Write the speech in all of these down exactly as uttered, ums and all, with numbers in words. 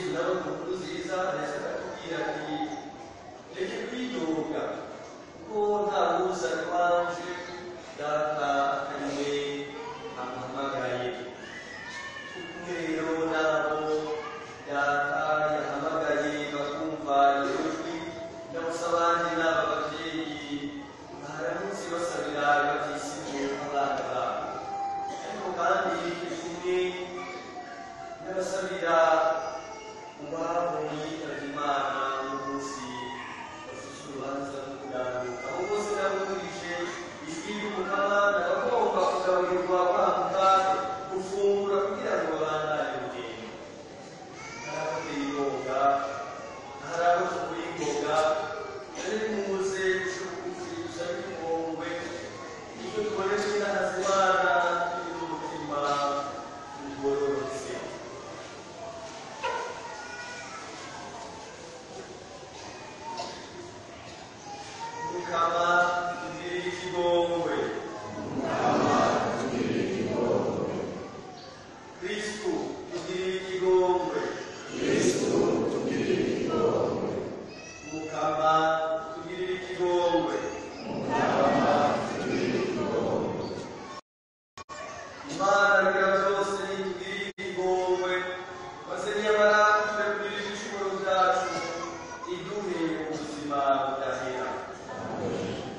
Amen.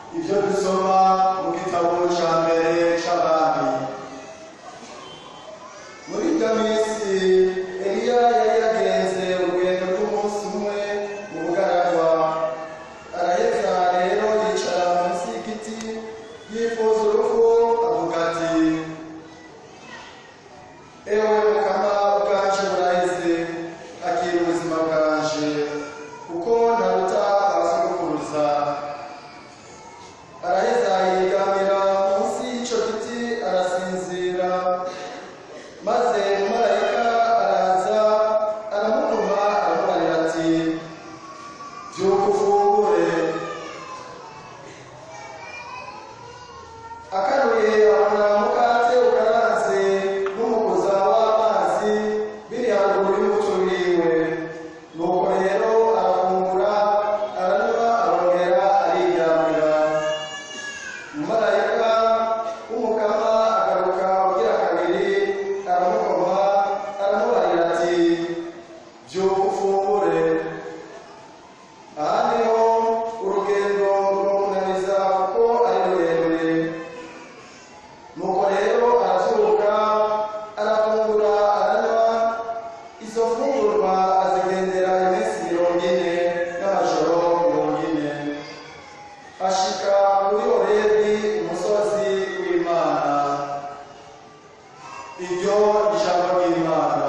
ibyo dusoma mu gitabo cya mbere cy'abami. Muri iyo minsi Eliya yari yagenze urugendo rw'umunsi umwe mu bugaragwa, araheza rero yicara munsi y'igiti yifuza urupfu, avuga ati: ewe Mukama, ubwanje buraheze, akira ubuzima bwanje, kuko ntaruta abasogokuruza. Araheza yigamira munsi y'icyo giti arasinzira, maze umumarayika araza aramukoma aramubarira ati: byuka ufungure. Akanuye abona umukate ukaranze n'umukuza w'amazi biri haruguru y'umuco wiwe. Nuko rero arafungura, aranywa, arongera ariryamira. Umumarayika w'Umukama agaruka ugira kabiri, aramukoma aramubarira ati: byuka ufungure. Aha niho urugendo rumukunaniza kuko ari rurerure. Nuko rero arazuka, arafungura, aranywa. Izo fungurwa azigendera iminsi mirongo ine n'amajoro mirongo ine, ashika kuri Horebi, umusozi w'Imana. Iryo ijambo ry'Imana.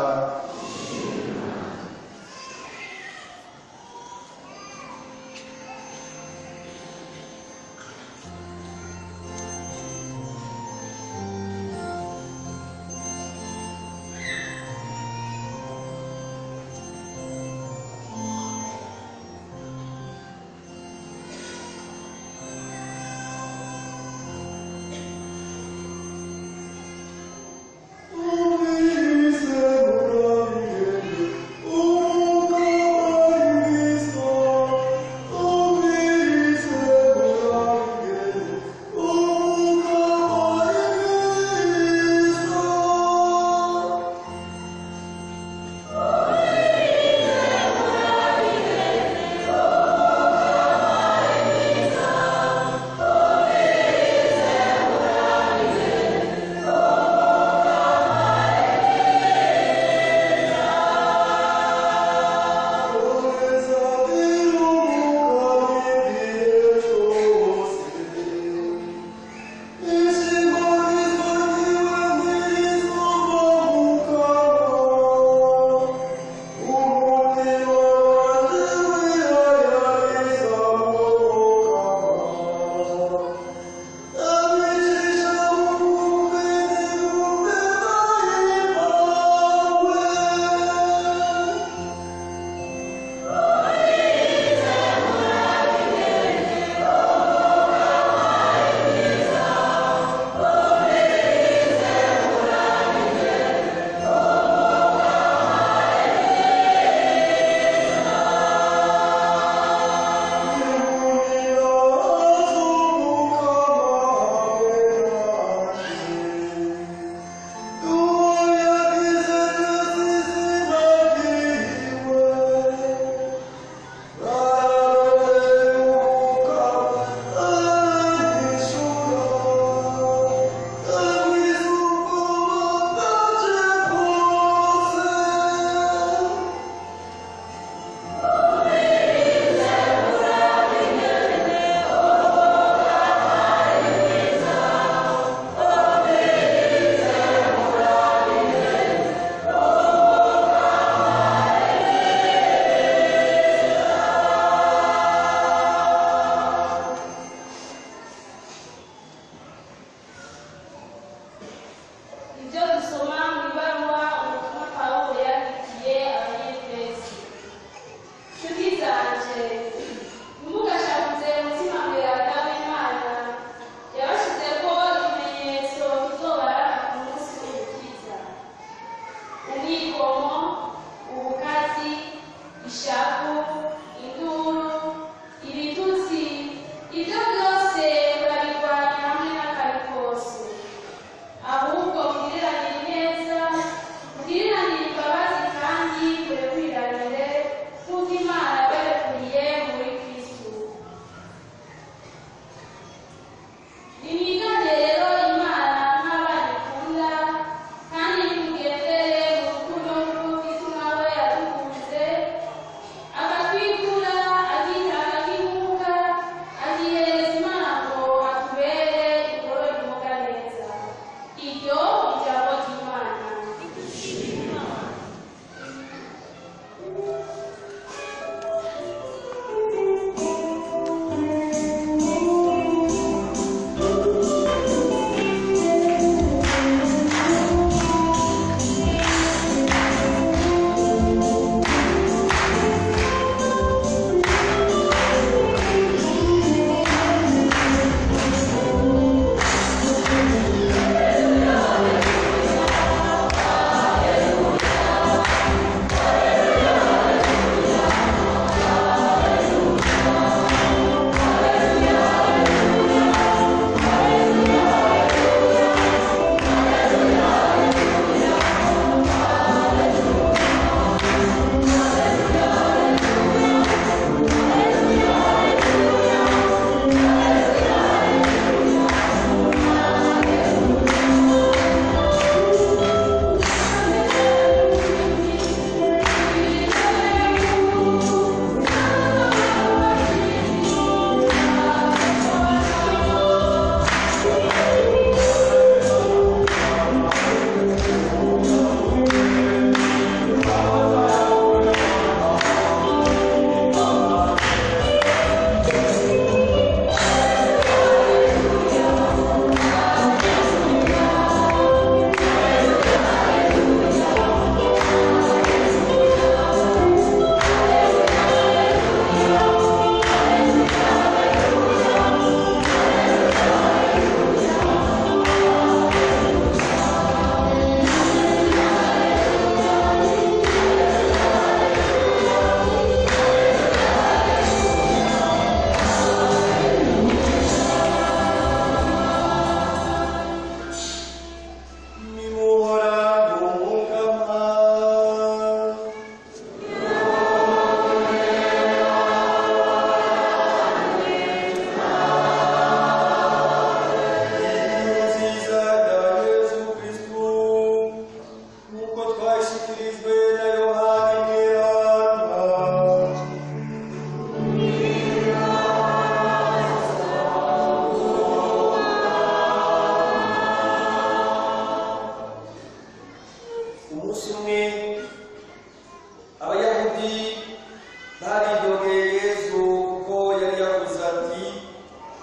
Imana yabarekuye mu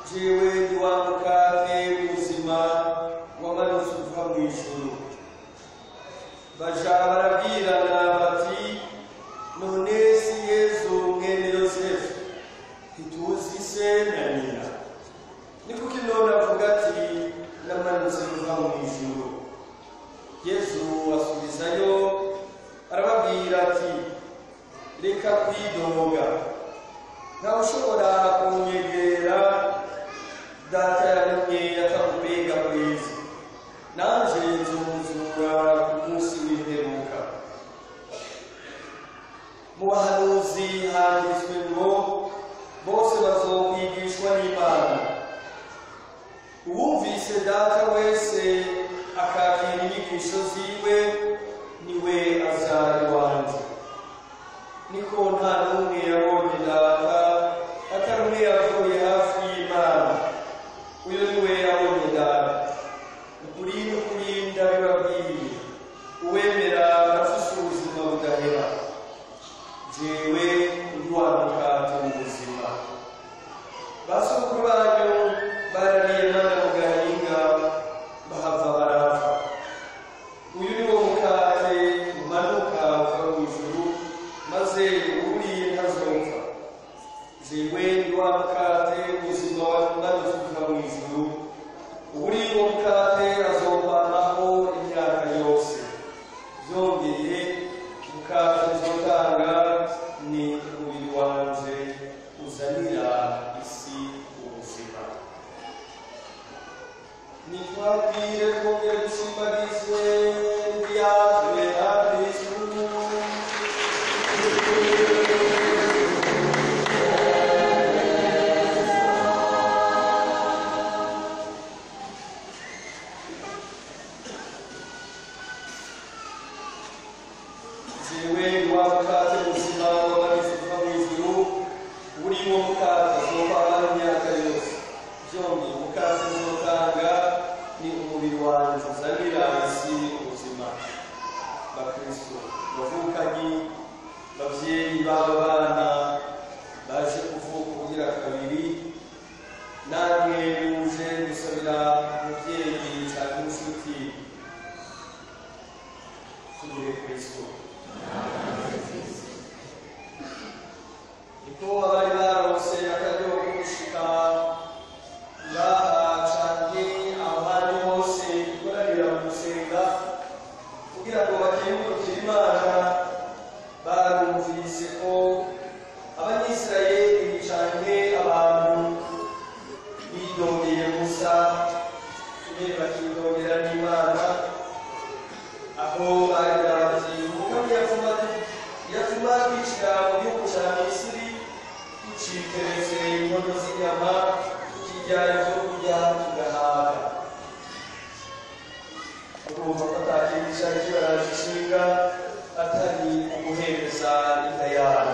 jewe ndi wa mukate w'ubuzima wamanutse uva mu ijuru. Baja barabwirana bati, none si Yezu mwene Yosefu, ntituzi se na nyina? Ni kuki none avuga ati namanutse uva mu ijuru? Yezu asubizayo arababwira ati, reka kwidoga, ntawe ushobora kunyegera data yaremye atamubega kwezi, nanje nzomuzura ku munsi w'imperuka. Mu bahanuzi handitswe ngo bose bazokwigishwa n'Imana. Uwumvise data wese akakira inyigisho ziwe niwe azari wanje. Niko nta n'umwe yabonye data atari umwe yavuye hafi y'Imana, uyo niwe yabonye data. Ukuri n'ukuri ndabibabwiye, uwemera afise ubuzima budahera. Jewe ndi wa mukate w'ubuzima. Basukuru banyu barariye mana mu gahinga bahava barapfa. Uyu ni wo mukate umanuka uva mu ijuru, maze uriye ntazopfa. Jewe ndi wa mukate w'ubuzima wamanutse uva mu ijuru. Uriye uwo mukate azopanaho imyaka yose. Vyongeye mukate nzotanga ni umubiri wanje uzanira isi ubuzima. Nitwabwire twongere dushimbagize ibyazwe na Kristu. Jewe wa mukate w'ubuzima wamanutse uva mu ijuru, uri wo mukate azopana imyaka yose. Vyongeye mukate nzotanga ni umubiri wanje uzanira isi ubuzima. Bakristo bavukanyi, bavyeyi b'aba bana baje kuvuka kugira kabiri, namwe muje gusabira umuvyeyi canke inshuti. Tugire Kristo. Niko abari barose akaryo ko gushika ngaha canke aho hantu hose ikoranira mu gusenga kugira ngo bakengurukire Imana, barumvise ko Abanyisirayeli canke abantu bidogeye Musa nyene bakidogera n'Imana, aho bari bati umugabo yavuma yavuma kwishira mu gihugu ca Misiri, tuciteretse inkono z'inyama, tukirya ivyo kurya tugahaga. Urumva ko atakindi cari kibaraje ishinga atari uguhereza inda yabo.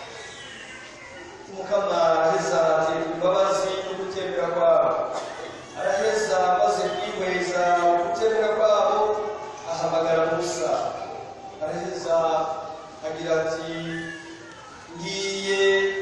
Umukama araheza atera imbabazi no gutembera kwabo, araheza amaze kwihweza gutembera kwabo ahamagara Musa, araheza agira ati, ngiye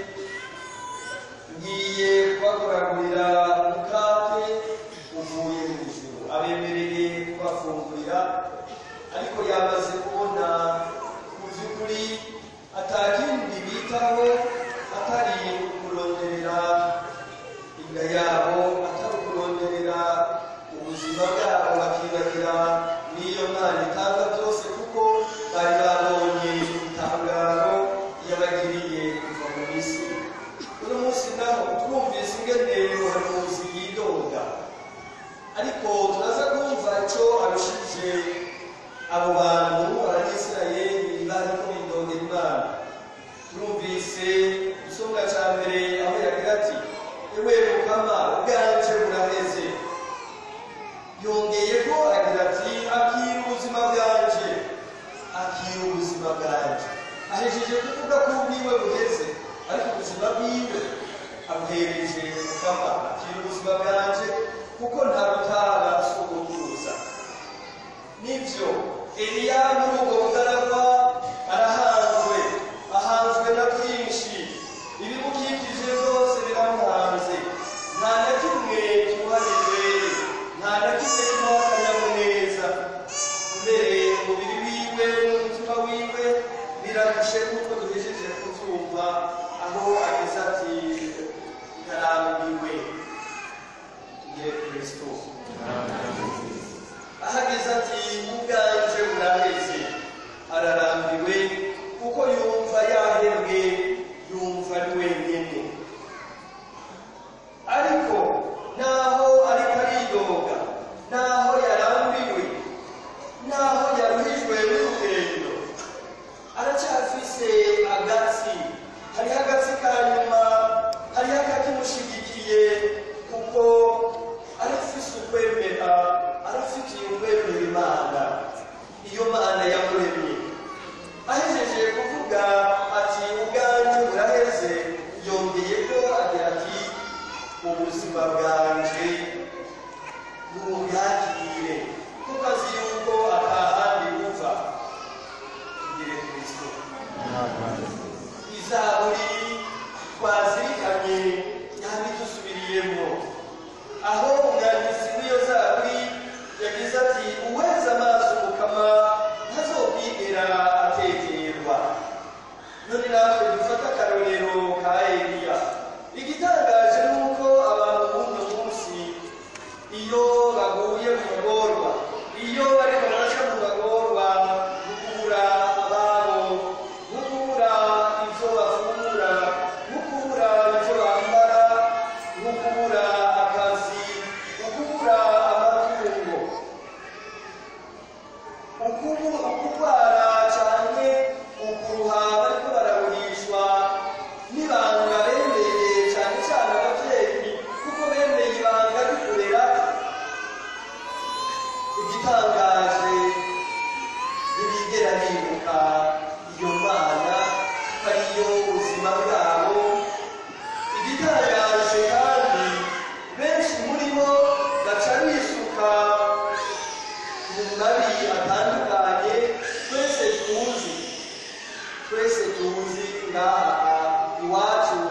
ngiye kubakuragurira umukate uvuye mu ijuru. Abemereye kubafungurira, ariko yamaze kubona mu vy'ukuri atakindi bitaho atari ukuronderera inda yabo, atari ukuronderera ubuzima bwabo, bakibagira n'iyo Mana itanga byose, kuko bari babonye itangaro yabagiriye kuva mu Misiri. Uno munsi naho twumvise ingene umuhanuzi yidoga, ariko turaza kumva ico arushije abo bantu Abanyisirayeli bariko bidogera Imana. Turumvise isonga ca mbere aho yagira ati, ewe Mukama ubwanje buraheze. Yongeye ko agira ati, akira ubuzima bwanje, akira ubuzima bwanje. Ahejeje kuvuga ko ubwiwe buheze, ariko ubuzima bwiwe abuhereje Mukama. Akira ubuzima bwanje kuko nta rutara sogokuruza. Nivyo Eliya muri ubwo bugaragwa arahanzwe, ahanzwe na byinshi, ibimukikije byose biramuhanze, nta na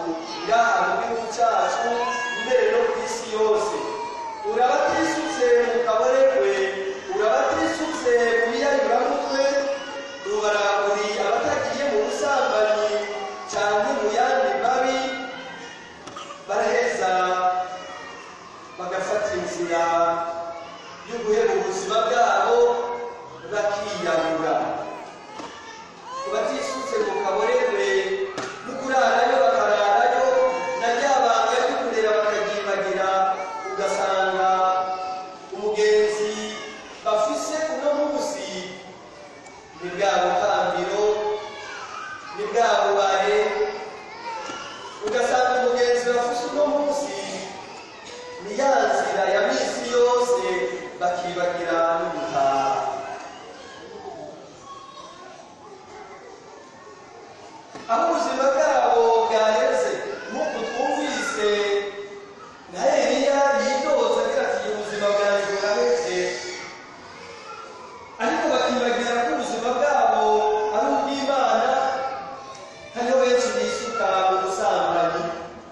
ngaha mu gihugu cyacu mbere no ku isi yose. Urabatisutse mu kaboregwe, urabatisutse mu biyayuramutwe, uri abatagiye mu busambanyi cyangwa mu yandi mabi, baraheza bagafata inzira yo guhera ubuzima bwabo bakiyahura. Batisutse mu kaboregwe no kurarayo bakararayo, na ryabanga ryo kurera bakagimbagira, ugasanga umugenzi bafise uno munsi ni bwa butambiro, ni bwa bubare, ugasanga umugenzi bafise uno munsi ni ya nzira ya misi yose, bakibagira no gutaha. Aho ubuzima bwabo bwaheze nk'uko twumvise na Eliya yitoza agira ati ubuzima bwanjye buraheze, ariko bakibagira ko ubuzima bwabo ari ubw'Imana. hariho benshi bisuka mu busambanyi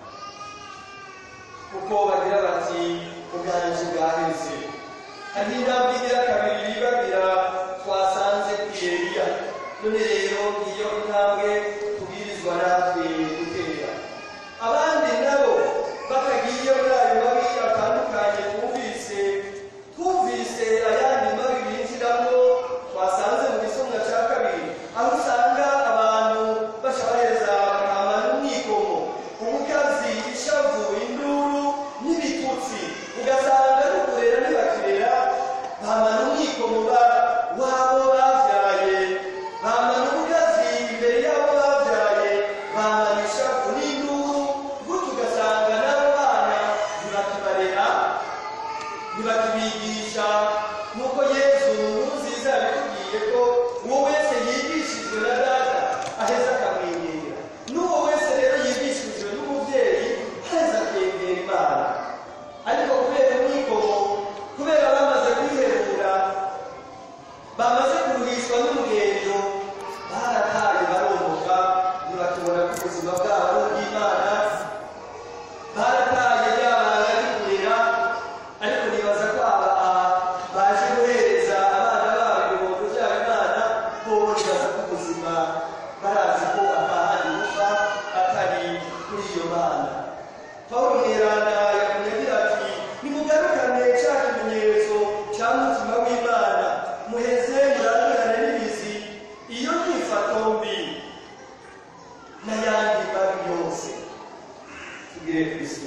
kuko bagira bati ubwanjye bwaheze. hari intambwe igira kabiri bibagira twasanze ku Eliya. none rero iyo intambwe tubwirizwa natwe gutera. Abandi nabo bakagiye muri ayo mabi atandukanye twumvise twumvise ayandi mabi binjiramo, twasanze mu gisomwa cya kabiri, aho usanga abantu bashabareza bakama n'umwikomo, ubukazi, ishavu, induru n'ibitutsi, ugasanga no kurera ntibakirera, bama n'umwikomo wabo bavyaye, bama n'ubukazi imbere yabo bavyaye, bama n'ishavu n'induru, gutyo ugasanga n'abo bana ntibakibarera, ntibakibigisha. Nuko Yesu nkuru nziza yabitubwiye ko uwo wese yigishijwe na data aheza akamwegera, n'uwo wese rero yigishijwe n'umubyeyi aheza akegera Imana. ariko kubera umwikomo, kubera bamaze kwihebura, bamaze kuruhishwa n'urugendo, barataye baromoka, ntibakibona ko ubuzima bwabo ari ubw'Imana. barataye ryabanga rikurira, ariko nibaza ko aba baje guhereza abana babo ibibondo byabo Imana, bo nibaza ko ubuzima barazi ko atahandi buva atari kuri iyo Mana. Pawulo mweranda yakunze agira ati nimugarukane cya kimenyetso cya mutima w'Imana, muheze murarane n'ibizi, iyo myifato mbi n'ayandi mabi yose. tugire Kristo.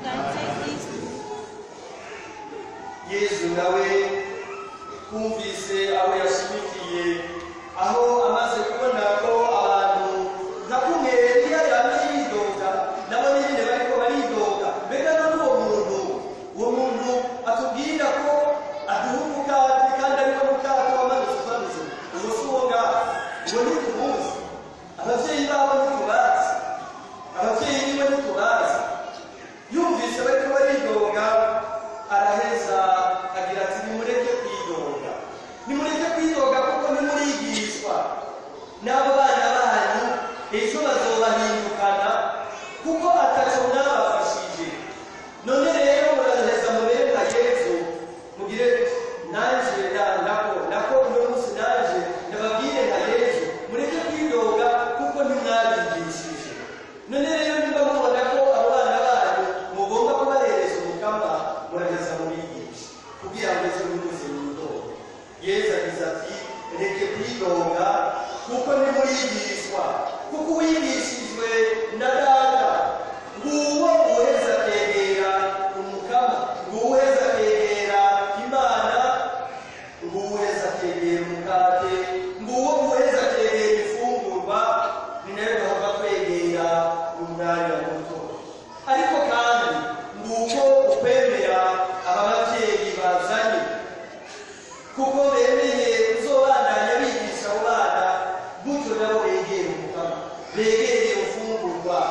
Yesu nawe twumvise aho yashimikiye, aho amaze kubona ko abantu nka kumwe Eliya yamye yidoga, nabo nyine bariko baridoga. Mbega none uwo muntu uwo muntu atubwira ko aduha umukati kandi ariko mukati wamanutse uvanutse, uwo si uwo ngaho, uwo ntitubuzi. abavyeyi babo ntitubazi, abavyeyi biwe ntitubazi. yumvise bariko baridoga, araheza agira ati nimureke kwidoga, nimureke kwidoga kuko nimurigishwa n'abo bana banyu, ejo bazobahindukana kuko ataco mwabafashije. none rero muraheza mubere nka Yesu, mugire nanje nako nako uno munsi nanje ndababwire nka Yesu, mureke kwidoga kuko ntimwabigishije. none rero niba mubona ko abo bana banyu mugomba kubahereza umukama, murageza mubigisha kugira ngo ejo nimuze mwidoga. Yesu agize ati reke kwidoga kuko nimurigishwa, kuko uwigishijwe na data nguwo uheza akegera umukama, nguwo uheza akegera Imana, nguwo uheza akegera umukate, nguwo uheza akegera ifungurwa, ni nayo gahava kwegera umwanya muto. ariko kandi nguko ukwemera aba bavyeyi bazanye, kuko bemeye uzobandanya bigisha abo bana, gutyo nabo begere umukama, begere ufungurwa.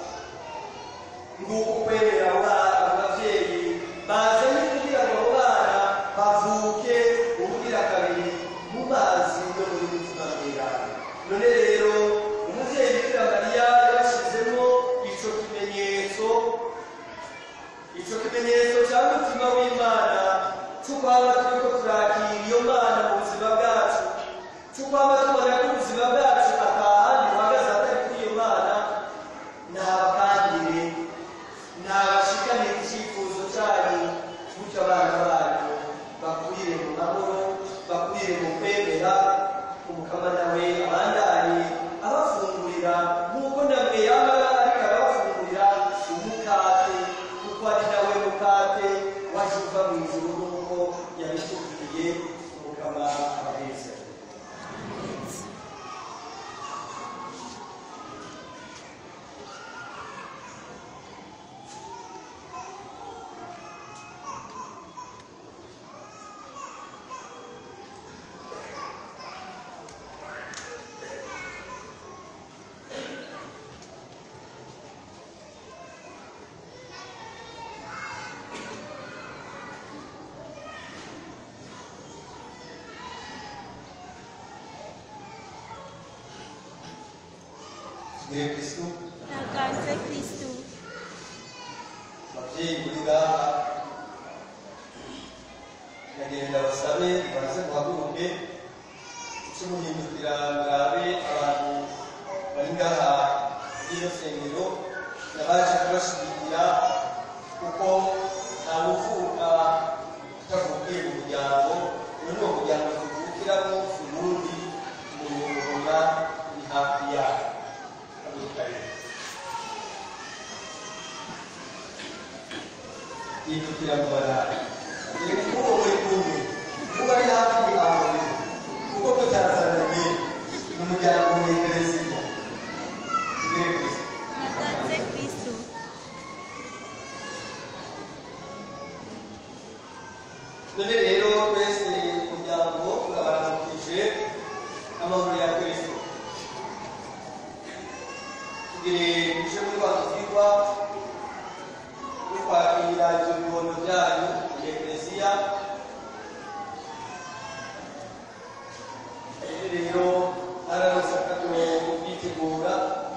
nguko ukwemera abo bavyeyi bazanye kugira ngo abo bana bavuke ubugira kabiri mu mazi no muri mutima mweranda. none rero umuvyeyi Bikira Mariya yabashizemo ico nabashikane icyifuzo cyanyu gutyo abana banyu bakurire mu mahoro bakurire mu kwemera umukama nawe abandanye abafungurira nk'uko namwe yaba ariko arabafungurira umukate kuko ari nawe mukate waje uva mu ijuru nk'uko yabitubwiye umukama abaheza. Tugiye Kristo Nagaze Kristo ababyeyi muri ngaha nagenda basabe baze guhaguruke cyumuhindukira murabe abantu bari ngaha iyo sengero nabaje kubashigikira kuko nta uvuka utavukiye mu muryango uyu ni umuryango tuvukiramo ubundi umuyobora ni hafi yawe hindukira mu barara kuko muri kumwe kuba ari hafi yawe kuko tutazananye mu muryango w'Eklesiya. Nagaze Kristo none rero twese umuryango urabaramukije amahoro ya Kristo. tugire uje muri wa muzikwa wo kwakira ibyo bibondo byanyu mu Eklesiya. rero araronse akato kwitegura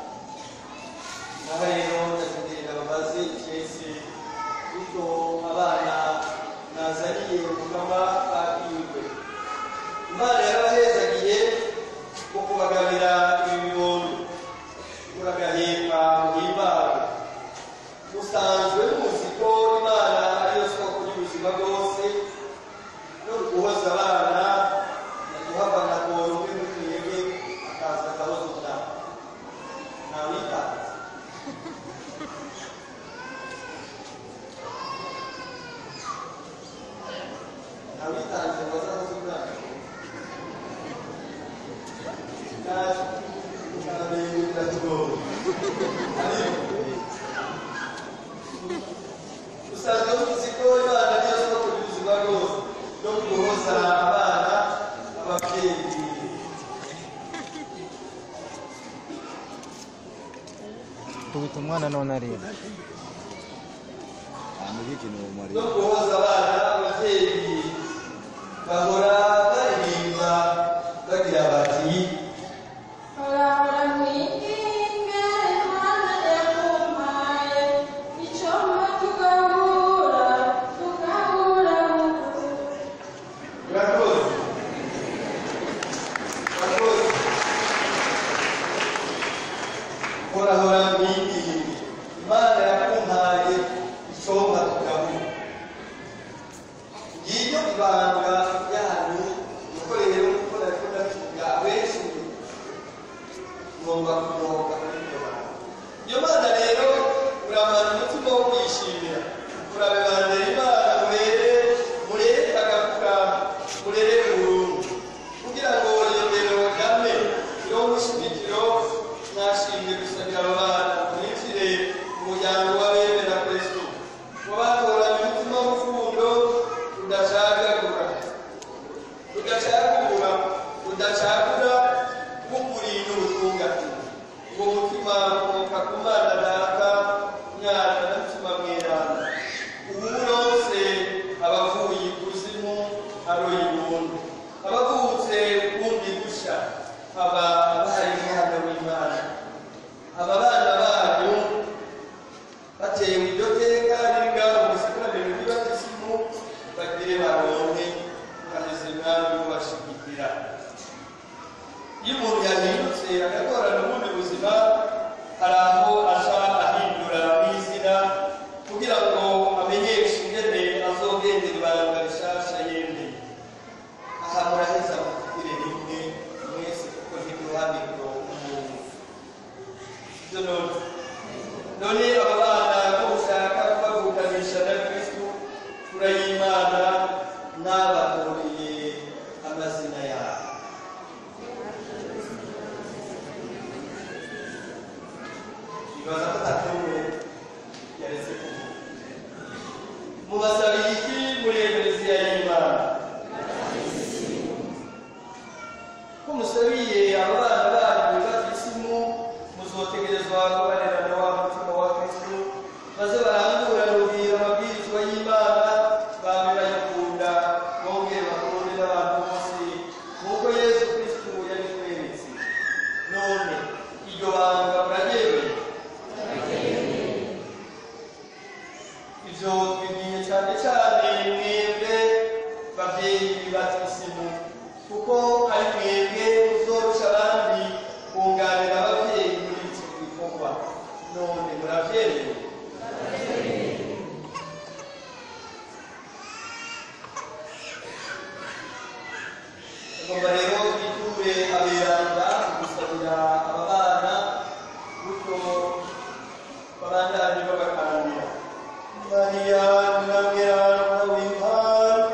naho rero ndagenda bamaze cyese bityo abana nazaniye umukama bakiriwe. Imana yarabahezagiye mu kubagabira ibi bibondo uragahimba muhimbawe. musanzwe muzi ko Imana ariyo soko y'ubuzima bwose no guhoza abana naguhava na koro muri mwebwe akaza akabazo cyane ntawitanze ntawitanze ngo azahoze umwana naje ukanabeye biratugoye ariko usanzwe muzi ko Imana ariyo soko y'ubuzima bwose no guhoza abana ababyeyi. Kubita umwana none areba no guhoza abana ababyeyi bahora baririmba bagira bati Ahora mwinginge Imana yakumpaye icyo tugahura tugahura urakoze urakoze horahora mwinginge Imana yakumpaye icomba tugahura. ngiyo ibanga ryanyu nuko rero kuko nariko ndavuga benshi ibyo bigiye cyane cyane mwebwe babyeyi bibatisimu kuko ari mwebwe uzorusha abandi kunganira ababyeyi muri iki gikorwa none murabyemewe ngomba rero twiture aberanda gusabira aba bana gutyo babandanye babakanira Maria Nyamwiranda w'Imana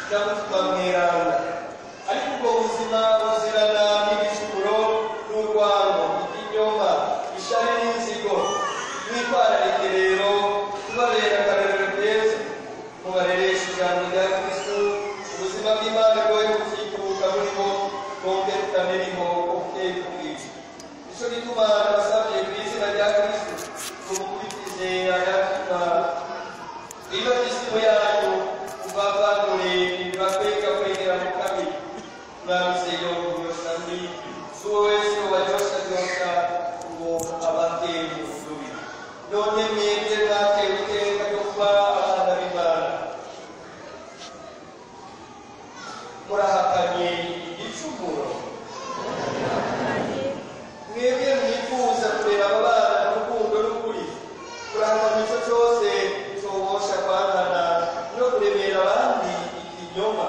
na mutima mweranda. Ariko ubwo buzima buzirana n'igicumuro n'urwango, ikinyoma, ishari n'inzigo. Mwitwararike rero kubabera akarorero keza, mubareresha ijambo rya Kristo, ubuzima bw'Imana bwoye kuzikuka muri bo, bwongere butaniriho ubuteye kubwica. Nico gituma nabasabye ku izina rya Kristo ngo mukurikize ayatima. Iyo isimu yanyu muvavanure ntibakwega kwegera mu kabiri. Mwabiseyo kuyoshani, suwo wese wayoshayosha ngo abateye umudubi. None mwebwe mwatewe iteka ryo kuba abana b'Imana. Murahakanye igicumuro. Mwebwe mwifuza kurera aba bana mu rukundo n'ukuri. Kurahakana icyo cyose cyobosha kwangana no kuremera abandi ikinyoma.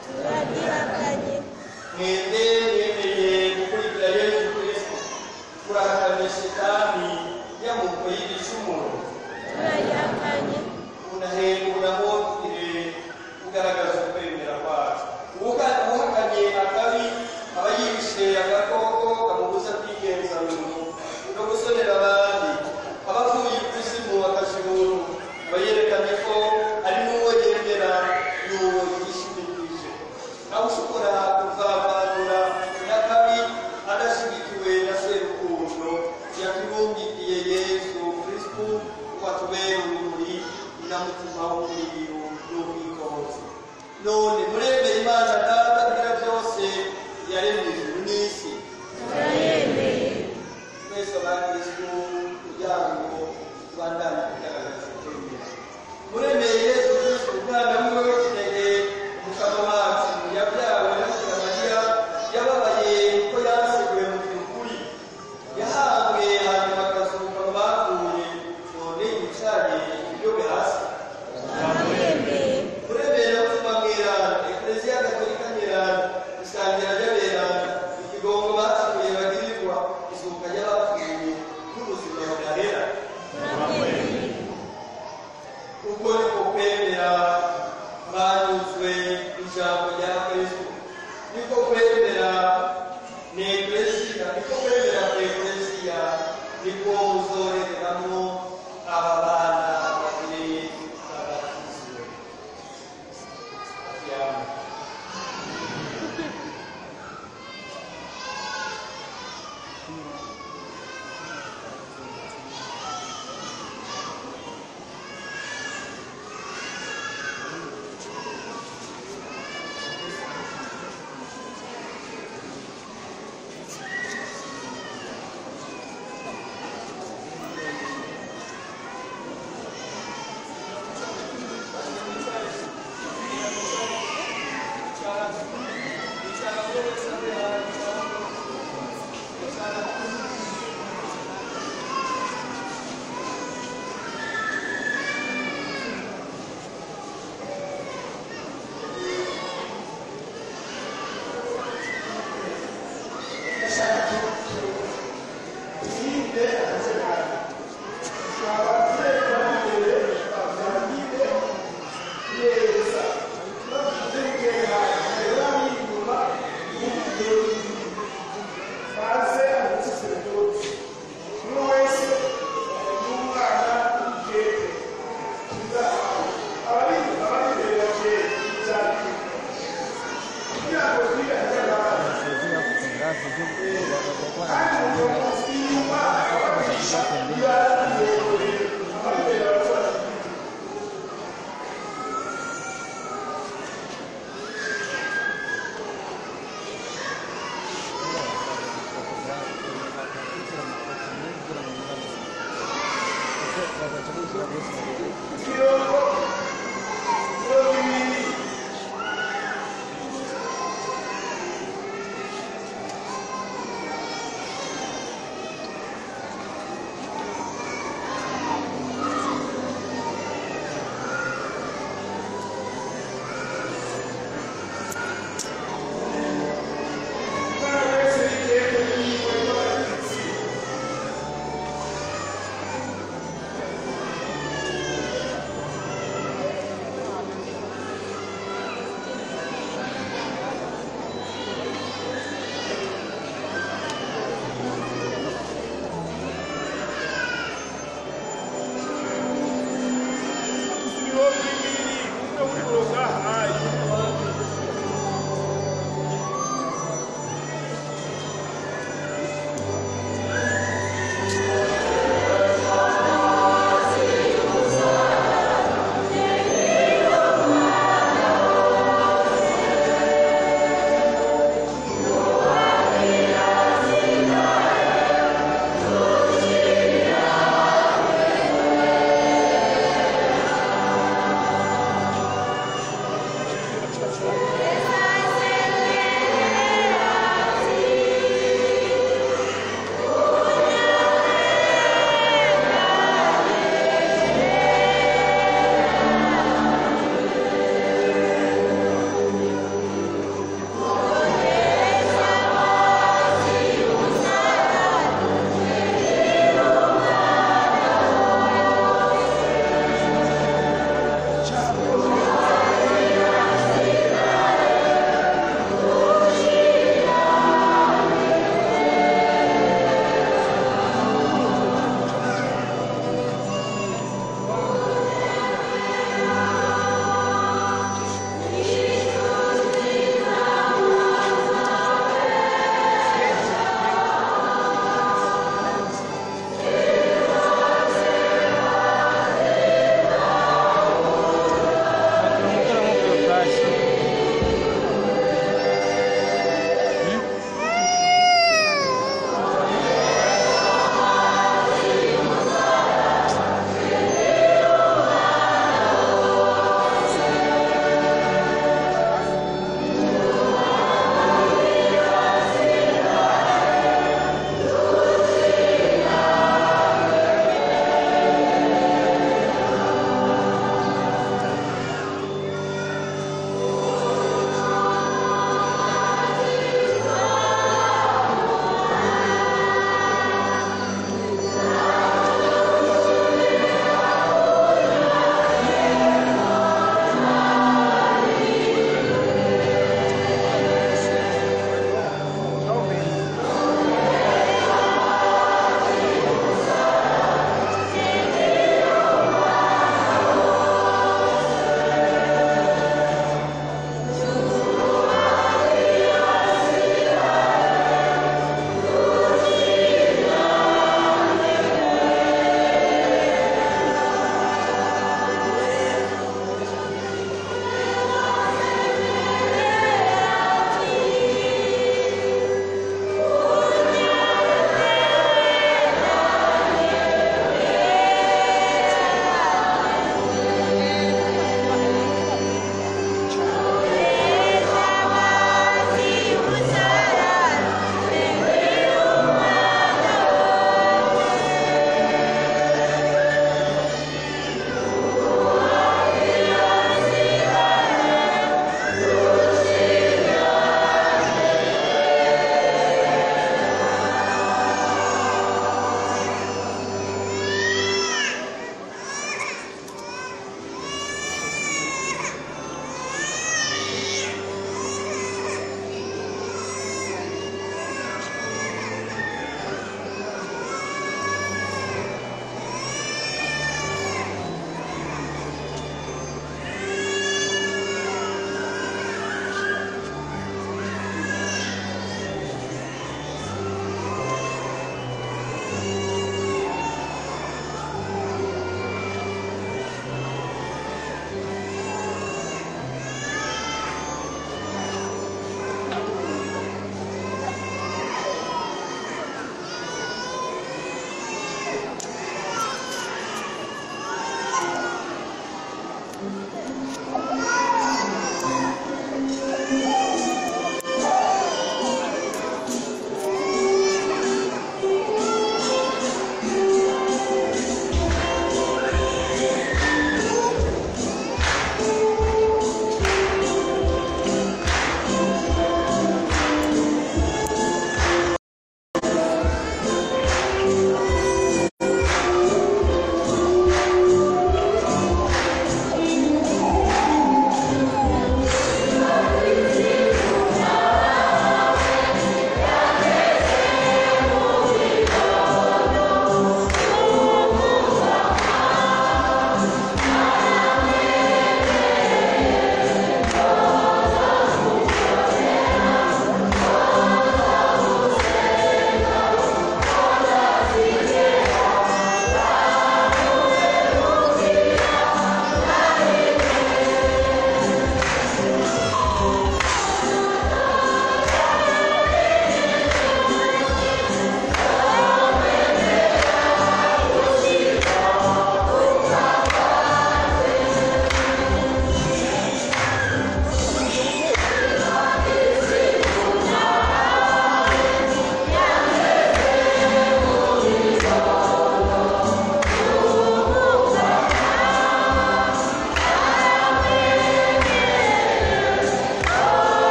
Mwebwe mwemeye gukurikira Yesu Kristo. Kurahakana Shetani y'amoko y'igicumuro. Unahemburaho kugaragaza ukwemera kwacu. Uwahakanye akabi aba yishe agakoko kamubuza kwigenza muntu no gusonera abandi. Abavuye ikuzimu bakashiburu bayerekanye ko ari n'uwo yemera n'uwo yishimikije. Nawe ushobora kuvavanura n'akabi adashigikiwe na Serukundo yakibumbikiye Yesu Kristo kwatubera urumuri n'umutima w'umuriro n'ubwikonzi. None muremere Imana Data kugira byose yaremye ijuru n'isi. Twese abakristo kugira ngo tubandane kugaragaza kwemera. Muremere Yesu Kristo umwana wiwe w'ikinege, umukama wacu yabyawe na Bikira Mariya, yababaye ko yaseguye mu by'ukuri, yahawe hanyuma akazuka mu bapfuye, none yicaye iburyo bwe hasi. Muremere umutima mweranda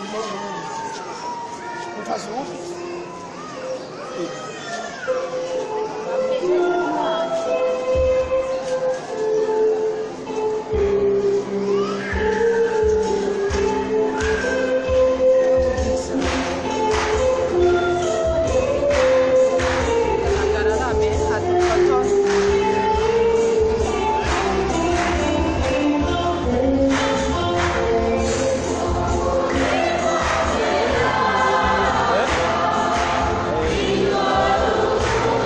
Eh?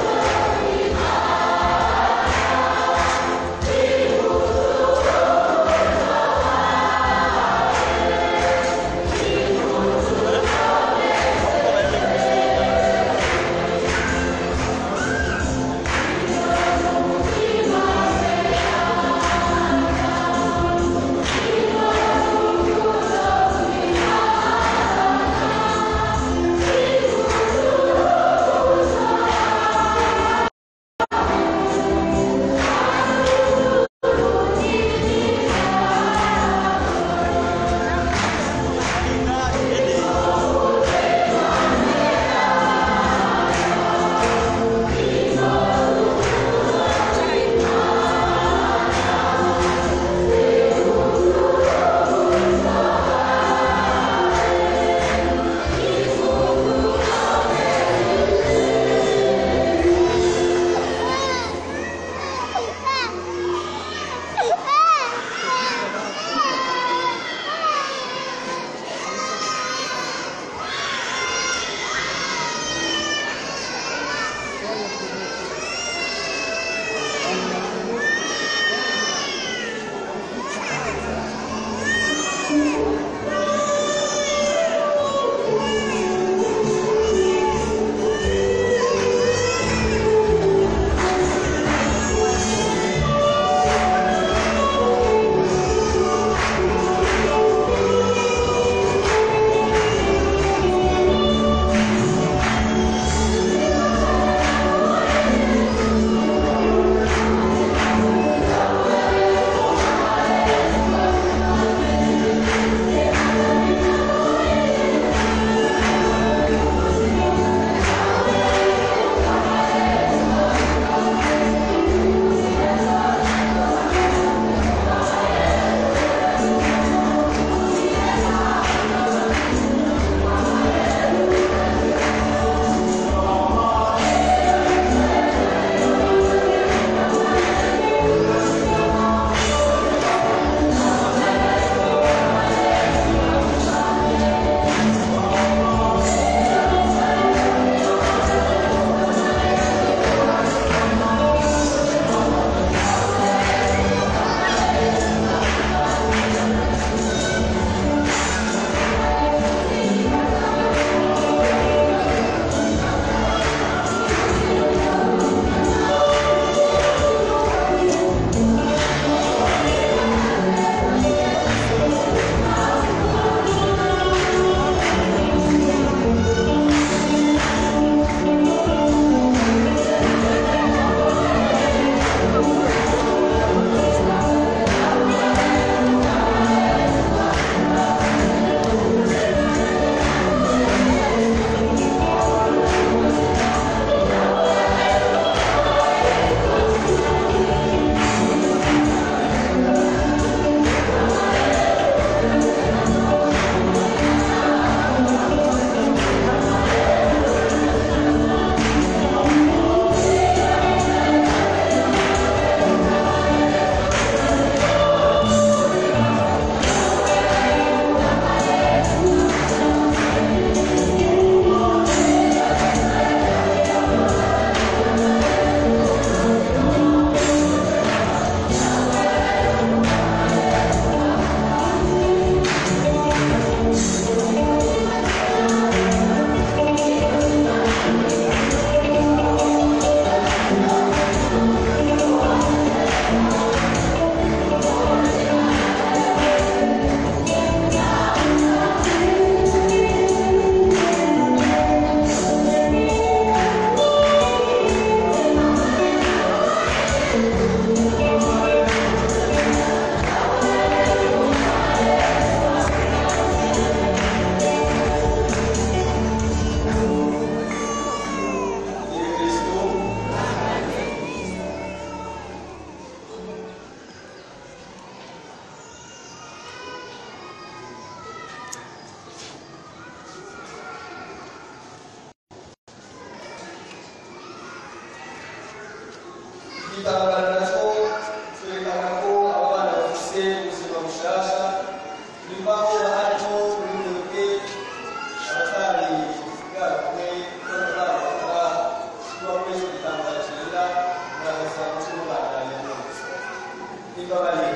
itangazo nacyo twerekana ko abana bafise ubuzima bushasha nyuma aho harimo muri mwebwe abatari bwakumwe n'abana kuba muri icyo gitangazo cyera muragasanga cy'umubandanya neza niba bari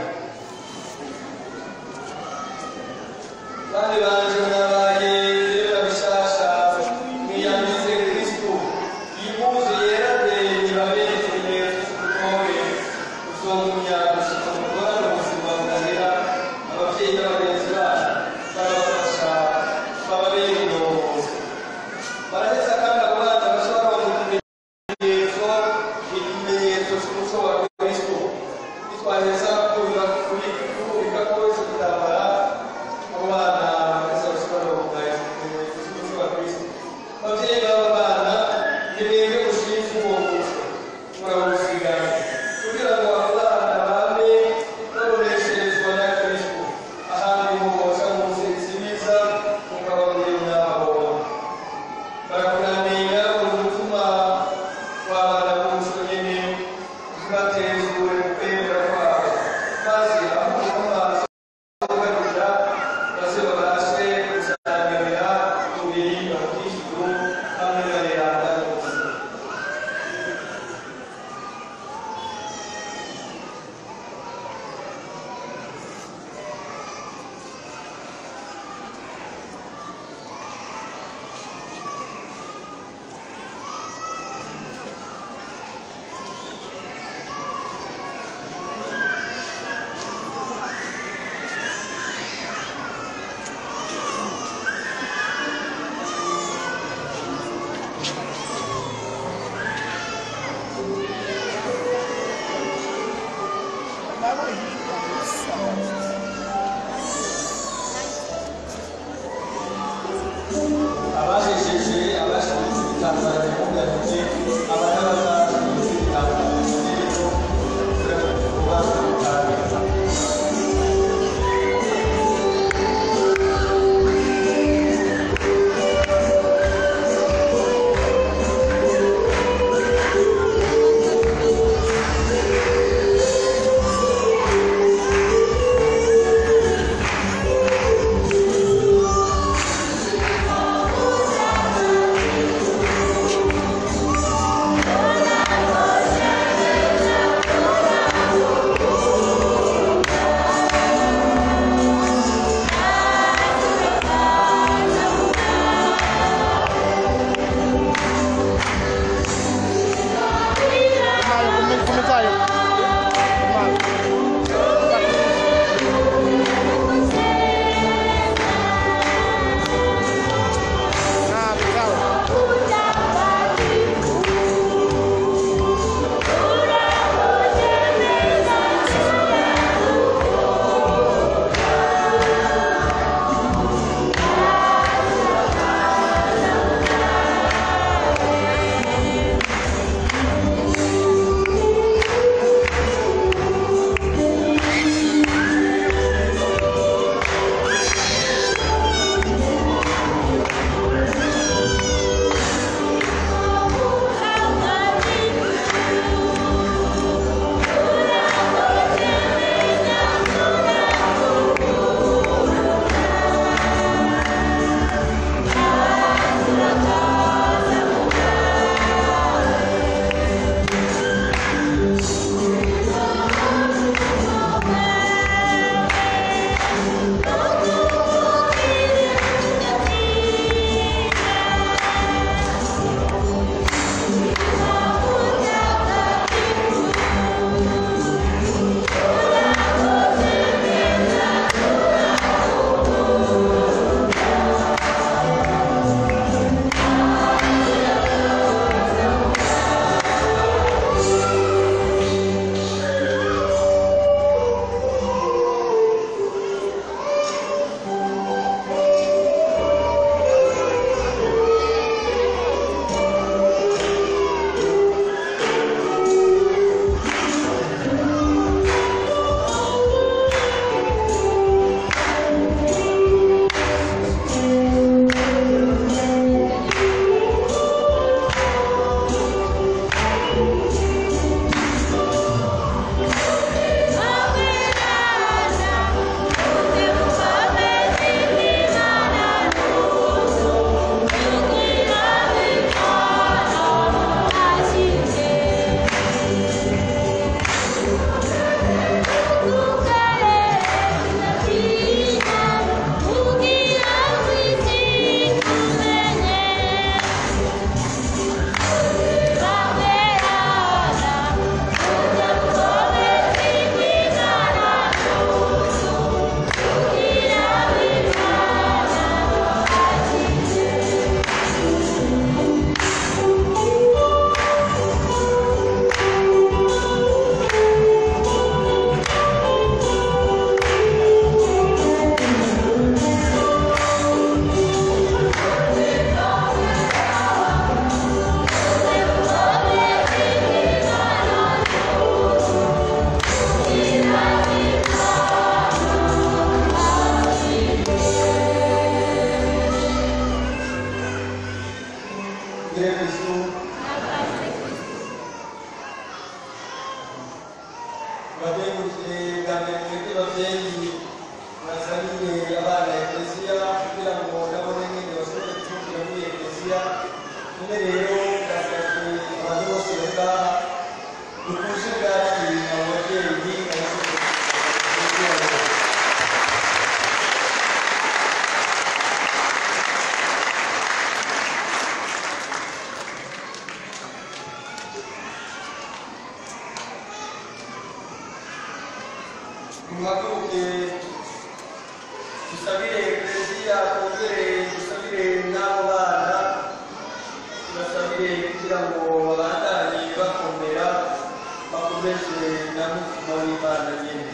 kandi banje mwabaye rero bishasha mwiyamize Kristo impuzu yera de ibabere ikimenyetso cy'ubutore uzomumya gushika mu guhana ubuzima bwahera ababyeyi n'abagenzi banyu barabafasha bababere umuyobozi baraheza kandi abo bana bashobora kubona ikimenyetso ikimenyetso cy'umuco wa Kristo bitwaheza kubika kose kutabara abo bana bakazabashobora kugaye ikimenyetso cy'umuco wa Kristo ababyeyi b'abo bana nimwebwe mushinzwe uwo muco murawusigana kugira ngo abo bana babe babonesherezwa na Kristo ahandi muboca mu nzira nziza mukababwira inama barakunaniye umutima w'abana b'umuco nyine ntibatezure mu kwemera kwabo maze aho amaso agarurira maze babashe gusanganira umubiri wa Kristo hamwe na Leranda bose. tugire Kristo. Badengukiye bwa mbere mwebwe babyeyi bazaniye abana ekleziya kugira ngo nabone nyine bashobore gucukira muri ekleziya. None rero ndasabye abantu bose bari ngaha dukuje ubwatsi abo babyeyi muhaguruke dusabire ekleziya, twongere dusabire n'abo bana, tubasabire kugira ngo babandanye bakomera bakomeze na mutima w'Imana nyene.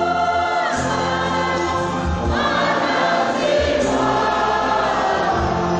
Amen.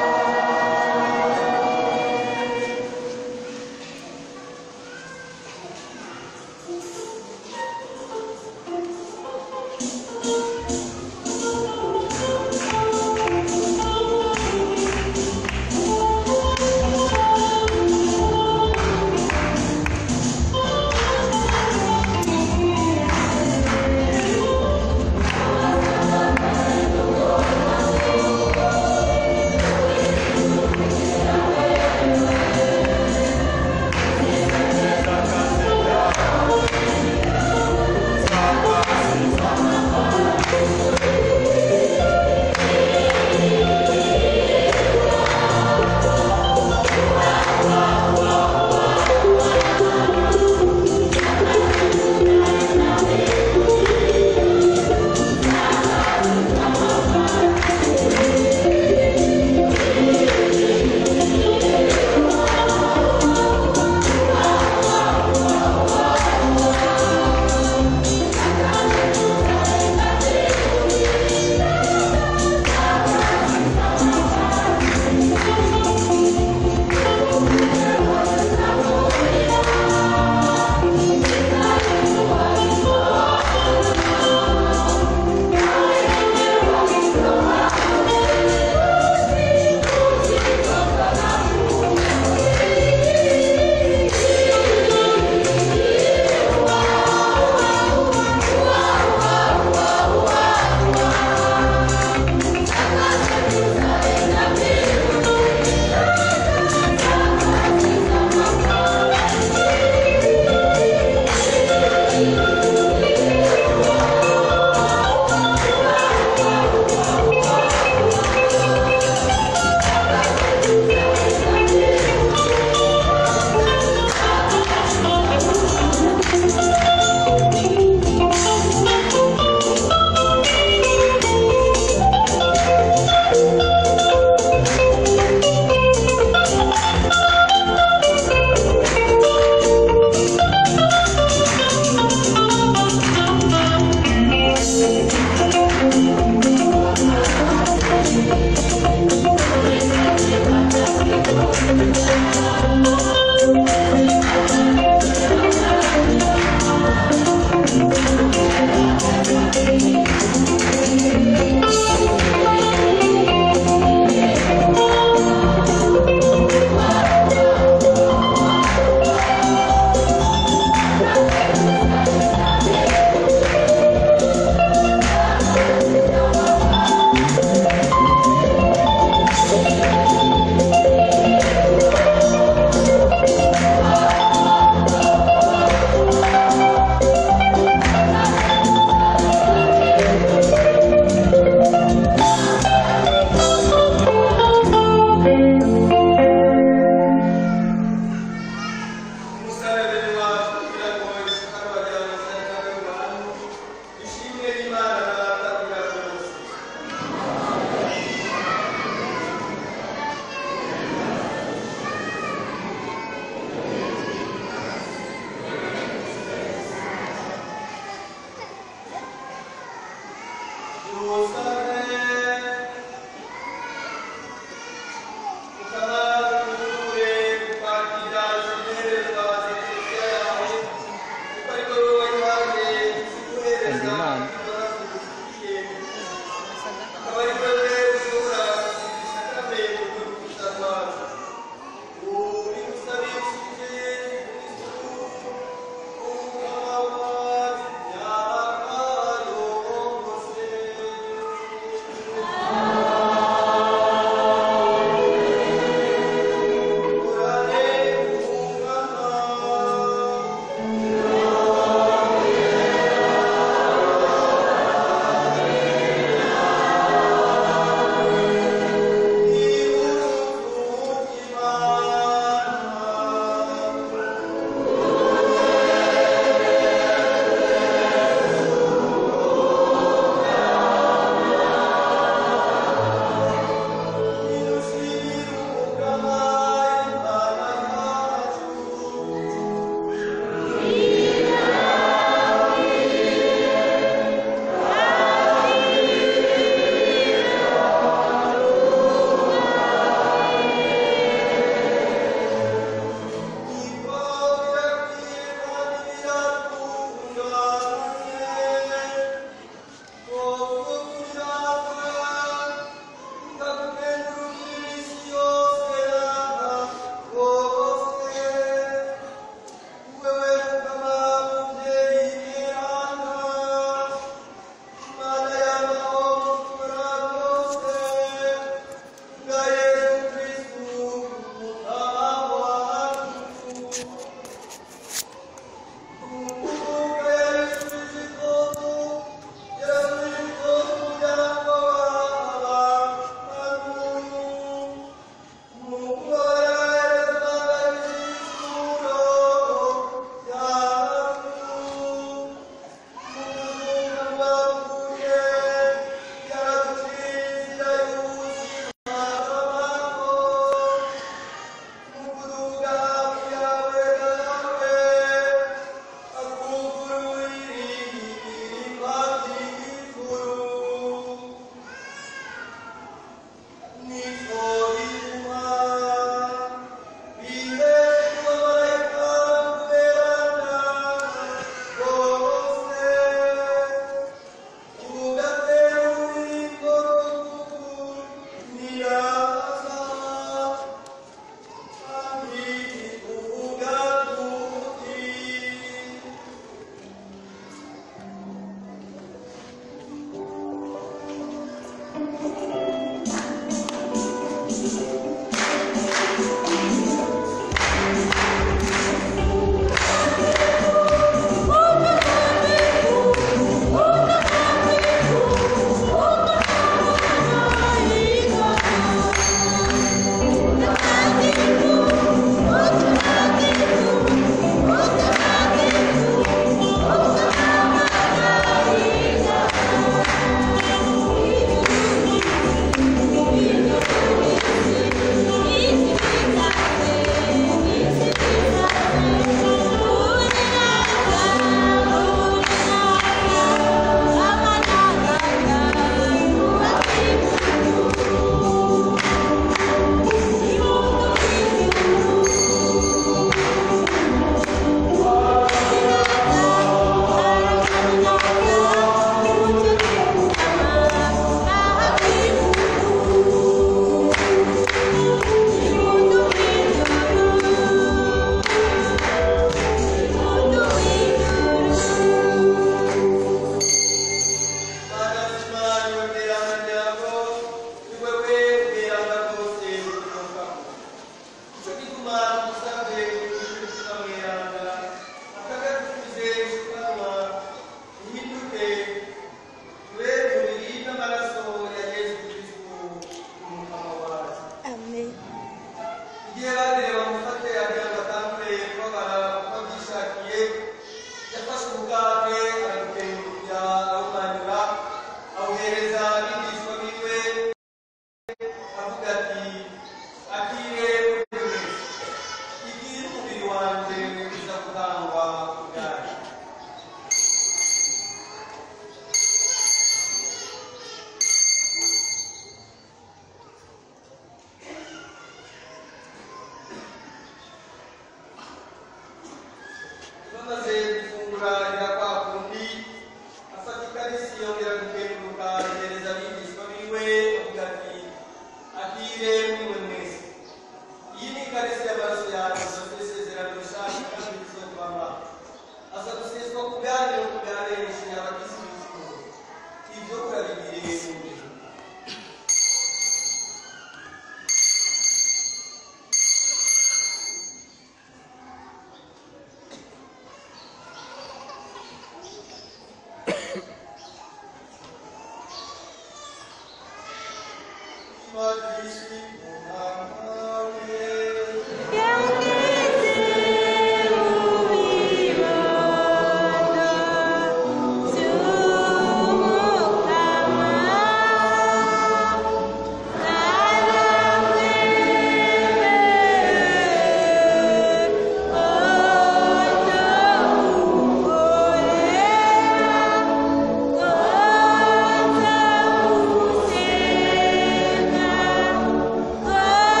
Oh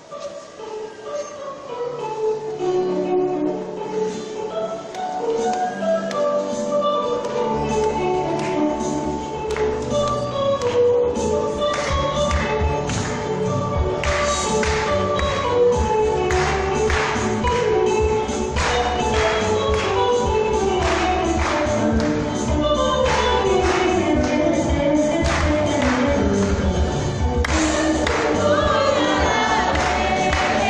Thank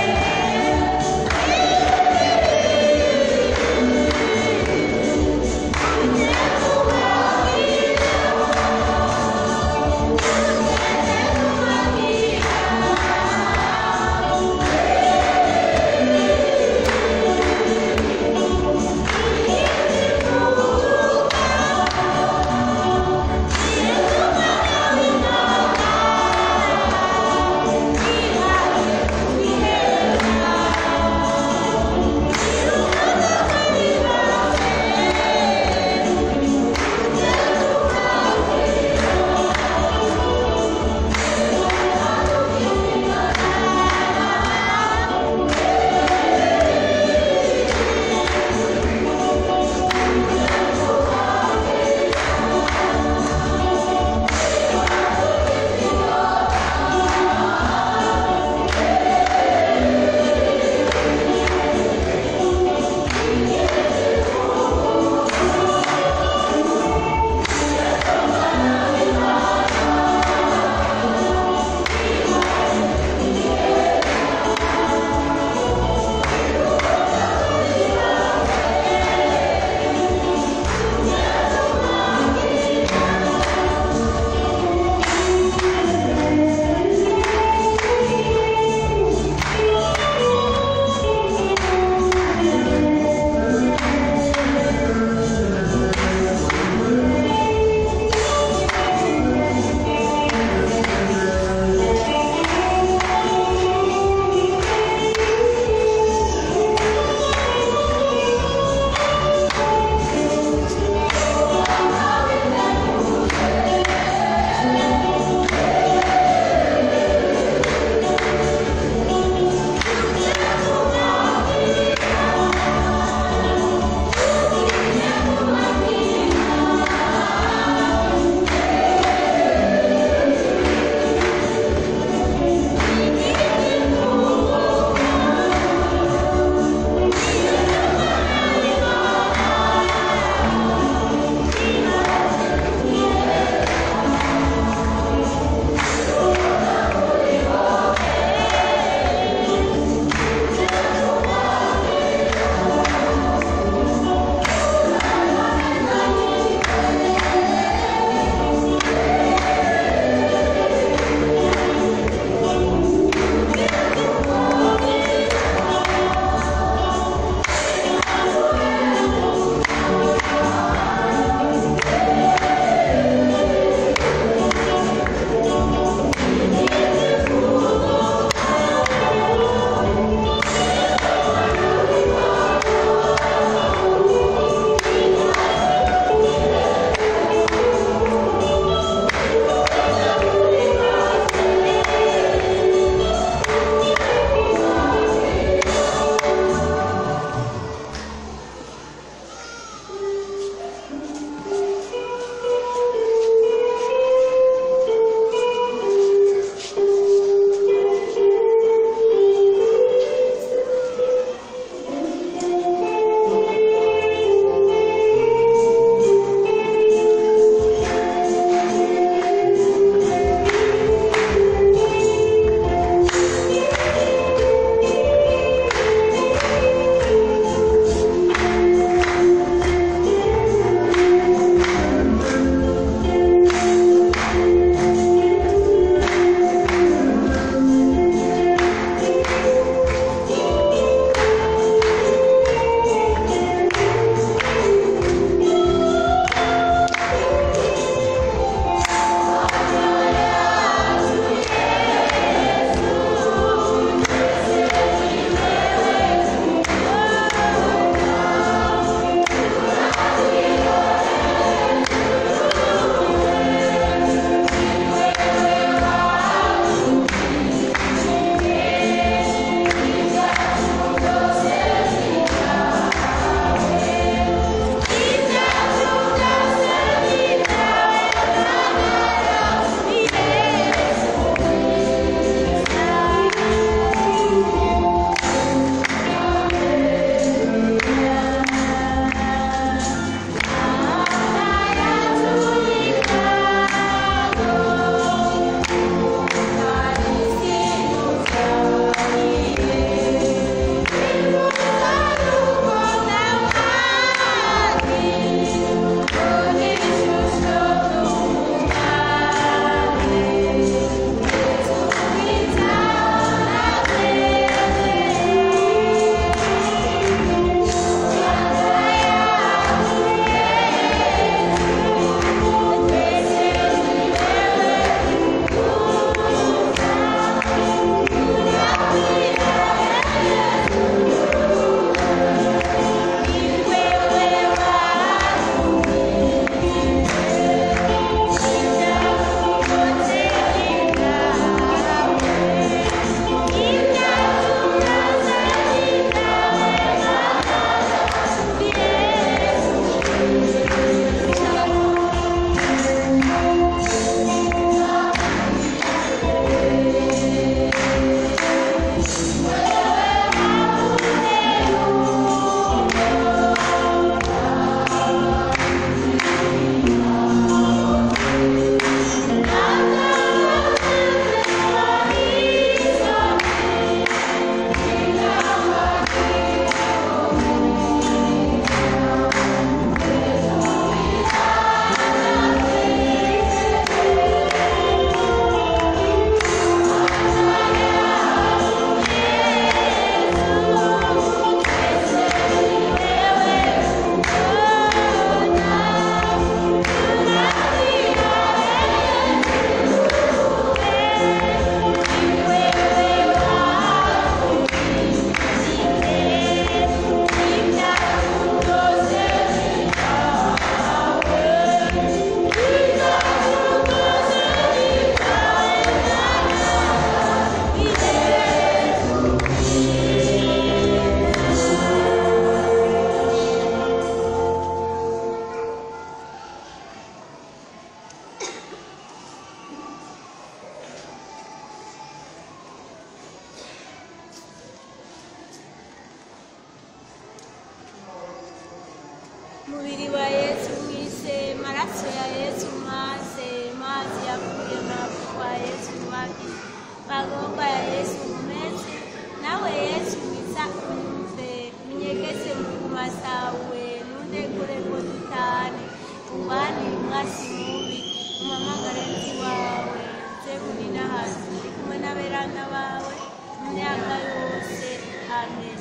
mubiri wa Yesu mwise, maraso ya Yesu mwase, mazi yavuye marafu kwa Yesu mwaki, magomba ya Yesu mumeze, nawe Yesu mwiza unyumve, unyegeze mvuma zawe, nundekure ngo dutane, ubane mwasi mubi, umamagare nzi wawe, zebuni n'ahandi, ndi kumwe n'aberanda bawe, mu myaka yose, amen.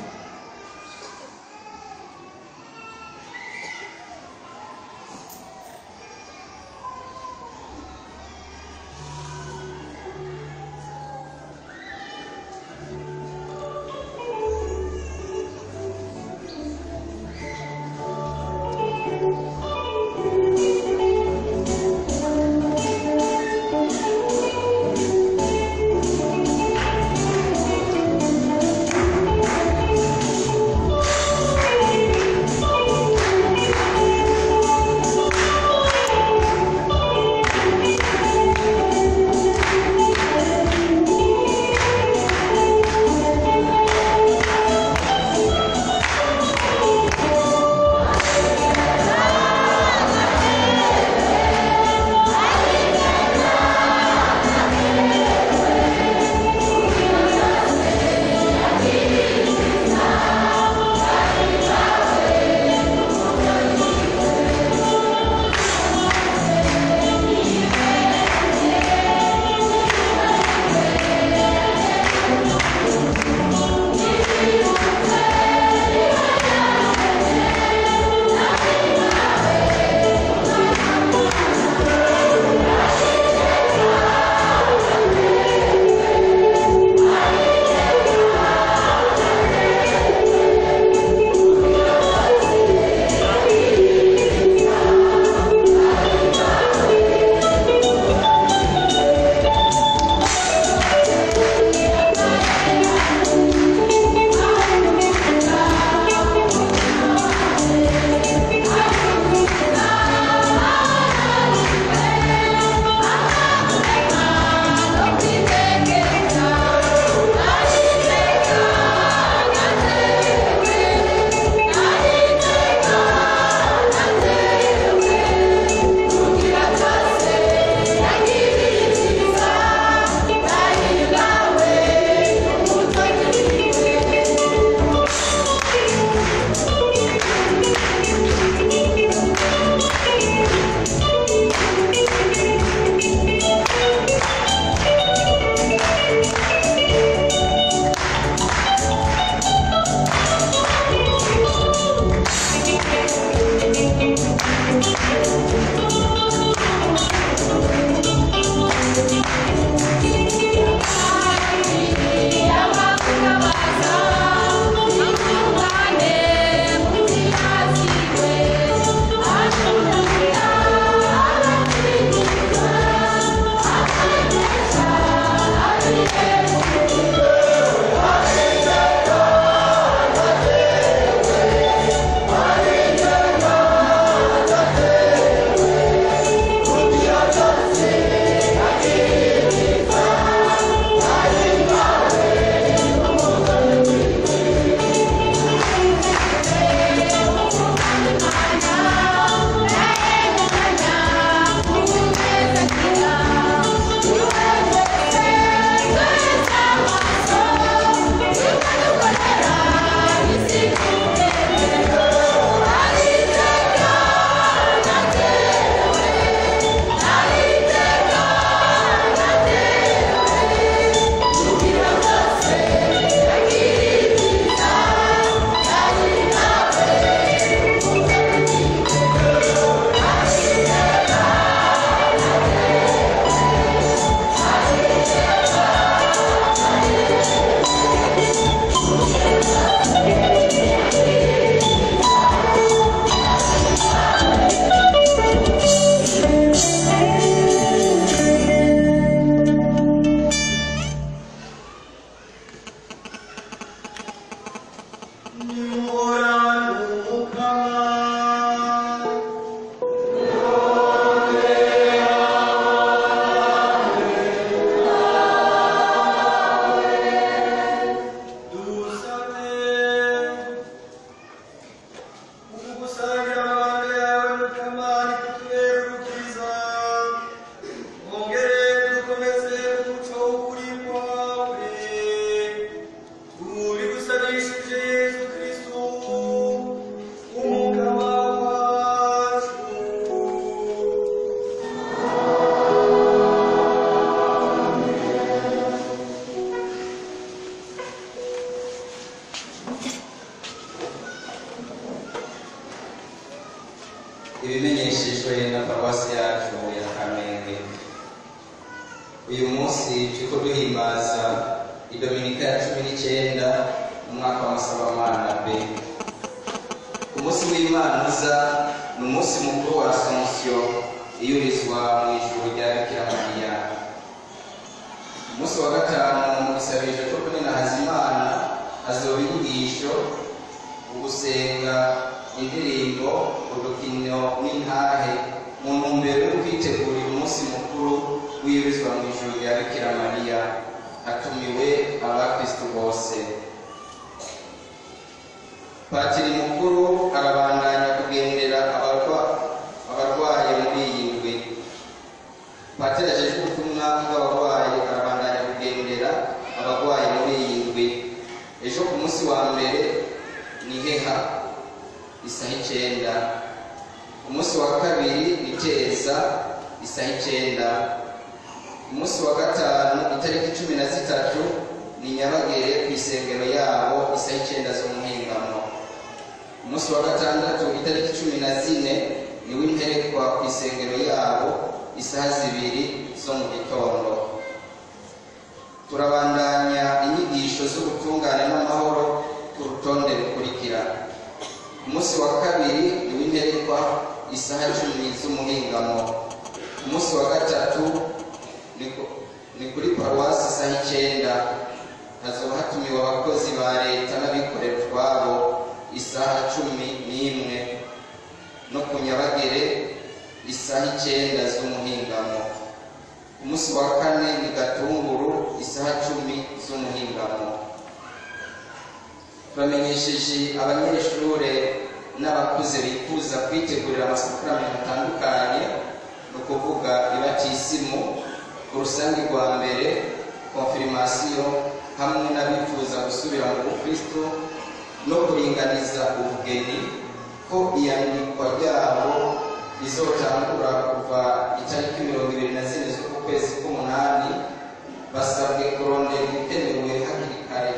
Sagrada ibimenyeshejwe na paruwasi yacu ya Kamenge. Uyu munsi turiko duhimbaza idominika ya cumi n'icyenda umwaka w'amasabamanana B. Umunsi w'Imana uza ni umunsi mukuru wa Asomusiyo iyurizwa mu ijuru rya Bikira Mariya. Umunsi wa gatanu mu gisabisho cyo kuninahaza Imana hazoba inyigisho, ugusenga, indirimbo, udukino n'intahe mu ntumbero yo kwitegurira umunsi mukuru w'iyurizwa mu ijuru rya Bikira Mariya. Hatumiwe abakristo bose. Patiri mukuru arabandanya kugendera abarwaye muri iyi ndwi. Patiri ajejwe ubutumwa bw'abarwayi arabandanya kugendera abarwayi muri iyi ndwi. Ejo ku munsi wa mbere ni heha isaha icenda. Ku munsi wa kabiri ni teza isaha icenda. Umunsi wa gatanu itariki cumi na zitatu ni Nyabagere ku isengero yabo isaha icenda zo muhingamo. Umunsi wa gatandatu itariki cumi na zine ni w'imperekwa ku isengero yabo isaha zibiri zo mu gitondo. Turabandanya inyigisho z'ubutungane n'amahoro ku rutonde rukurikira. Umunsi wa kabiri ni w'imperekwa isaha cumi z'umuhingamo. Umunsi wa gatatu ni kuri paruwasi isaha icenda. Hazoba hatumiwe abakozi ba leta n'abikorera utwabo isaha cumi n'imwe, no ku Nyabagere isaha icenda z'umuhingamo. Umunsi wa kane ni Gatunguru isaha cumi z'umuhingamo. Turamenyesheje abanyeshure n'abakuze bifuza kwitegurira amasakramentu atandukanye, ni ukuvuga ibatisimu, urusangi rwa mbere, konfirmasiyo, hamwe n'abifuza gusubira mu Bukristo no kuringaniza ubugeni, ko iyandikwa ryabo rizotangura kuva itariki mirongo ibiri na zine z'uku kwezi k'umunani. Basabwe kurondera ibikenewe hakiri kare.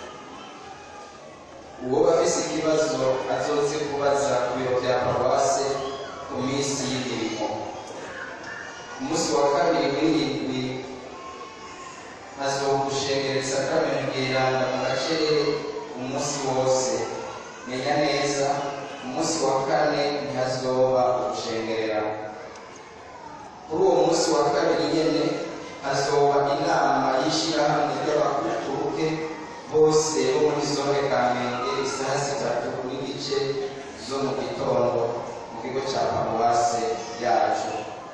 Uwo bafise ikibazo azoze kubaza ku biro bya paruwase ku minsi y'imirimo. Umunsi wa kabiri w'indwi hazoba gushengerera isakramentu ry'iranda mu gacerere umunsi wose. Menya neza, umunsi wa kane ntihazoba gushengerera. Kuri uwo munsi wa kabiri nyene hazoba inama y'ishirahamwe ry'abakukuruke bose bo muri zone Kamenge isaha zitatu n'igice zo mu gitondo mu kigo cya paruwase yacu.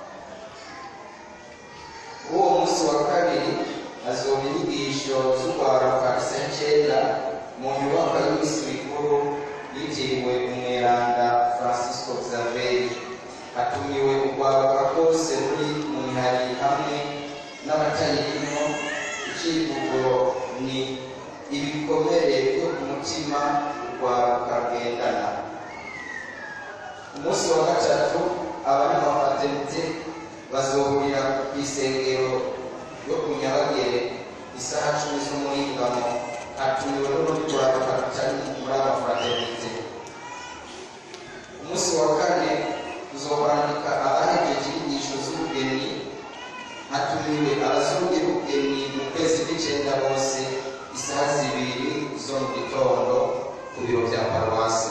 Uwo munsi wa kabiri hazoba inyigisho z'urwaruka isaha icenda mu nyubako y'imisi mikuru yitiriwe umweranda Francisco Xavier. Hatumiwe urwaruka rwose ruri mu mihari hamwe n'abatayirimo. Icivugo ni ibikomere byo ku mutima urwaruka rugendana. Umunsi wa gatatu abanyamafraternite bazohurira ku isengero yo ku Nyabagere isaha cumi z'umuhingamo. Hatumiwe n'urundi rwaruka rutari muri amafraternite. Umunsi wa kane tuzokwandika abahejeje inyigisho z'ubugeni. Hatumiwe abazungira ubugeni mu kwezi kw'icenda bose isaha zibiri zo mu gitondo ku biro bya paruwasi.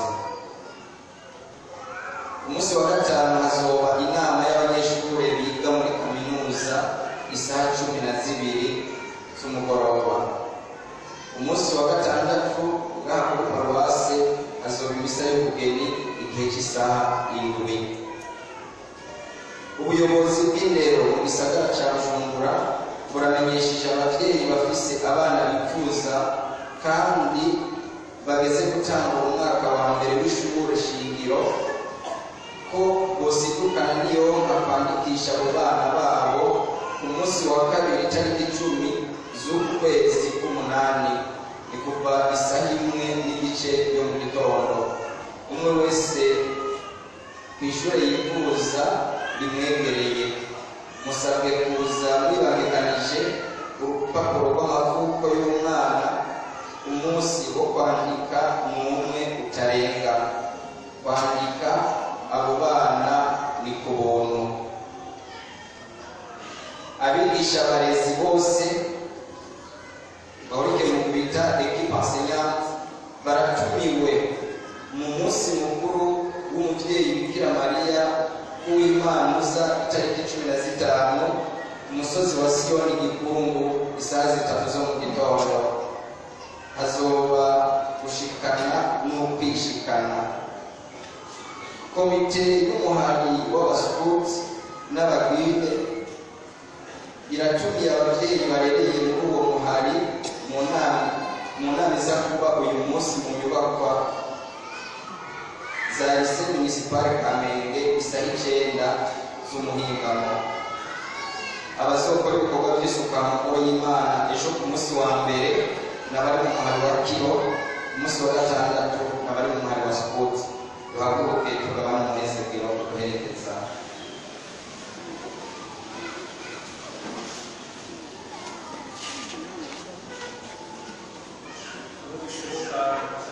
Umunsi wa gatanu hazoba inama y'abanyeshure biga muri kaminuza isaha cumi na zibiri z'umugoroba. Umunsi wa gatandatu bwa kuri paruwasi hazoba imisa y'ubugeni igihe cy'isaha indwi. Ubuyobozi bw'indero mu gisagara ca Bujumbura buramenyesheje abavyeyi bafise abana bifuza kandi bageze gutanga umwaka wa mbere w'ishure shingiro ko bosidukana niyonka kwandikisha abo bana babo ku munsi wa kabiri itariki icumi z'uku kwezi k'umunani. Ni kuva isaha imwe n'igice yo mu gitondo. Umwe wese kw'ishure yifuza rimwegereye musabwe kuza mwibangikanije urupapuro rw'amavuko y'umwana, umunsi wo kwandika n'umwe utarenga. Kwandika abo bana abigisha abarezi bose bahurike mu bita equipe enseignante baratumiwe mu munsi mukuru w'umubyeyi Bikira Mariya w'Imana uza itariki cumi na zitanu ku musozi wa Siyoni Gikungu isaha zitatu zo mu gitondo. Hazoba gushikana no kwishikana. Komite y'umuhari w'abasukuti n'abagwire iratumiye ababyeyi barereye muri uwo muhari mu nama mu nama iza kuba uyu munsi mu nyubakwa za lycée municipal Kamenge isaha icenda z'umuhingamo. Abazokora ibikorwa by'isuka mu ngoro y'Imana ejo ku munsi wa mbere n'abari mu muhari wa Kiro, umunsi wa gatandatu n'abari mu muhari wa Sukuti. Duhaguruke tugabane umunezero duherekeza. Thank you.